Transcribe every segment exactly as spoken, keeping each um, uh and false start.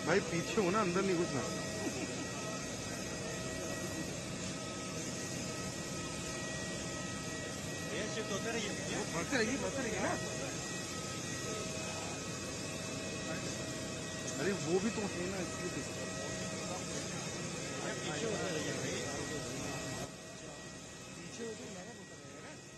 भाई पीछे हो ना, अंदर नहीं घुसना। बढ़ते रहिए बढ़ते रहिए ना। अरे वो भी तो है ना, इसलिए पीछे होता रहिए भाई, पीछे हो तो लगा होता रहेगा ना।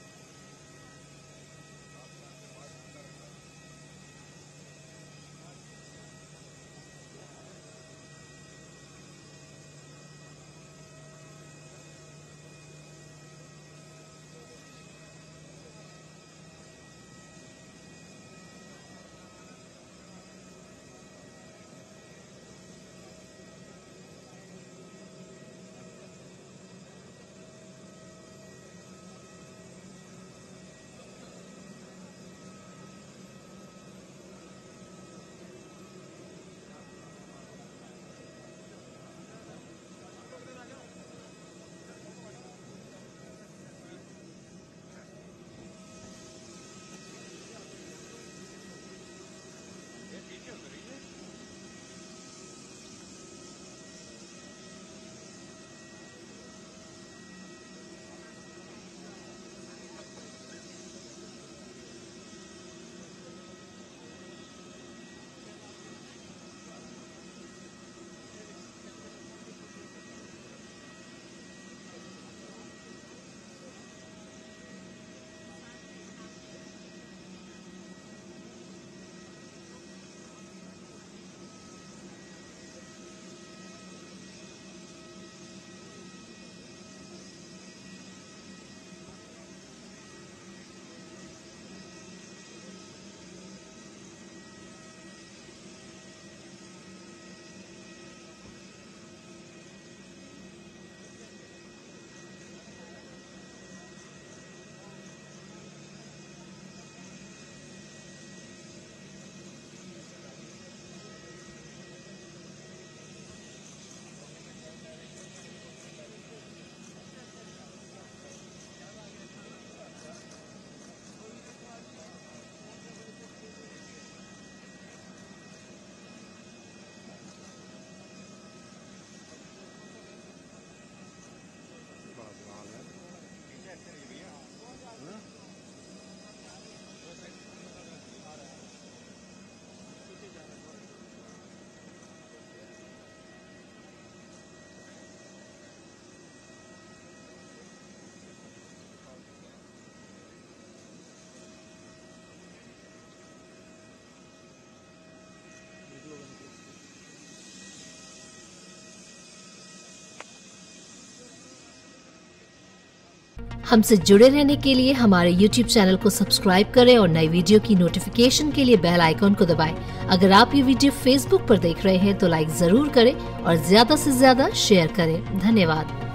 हमसे जुड़े रहने के लिए हमारे यूट्यूब चैनल को सब्सक्राइब करें और नई वीडियो की नोटिफिकेशन के लिए बेल आइकॉन को दबाएं। अगर आप ये वीडियो फेसबुक पर देख रहे हैं तो लाइक जरूर करें और ज्यादा से ज्यादा शेयर करें। धन्यवाद।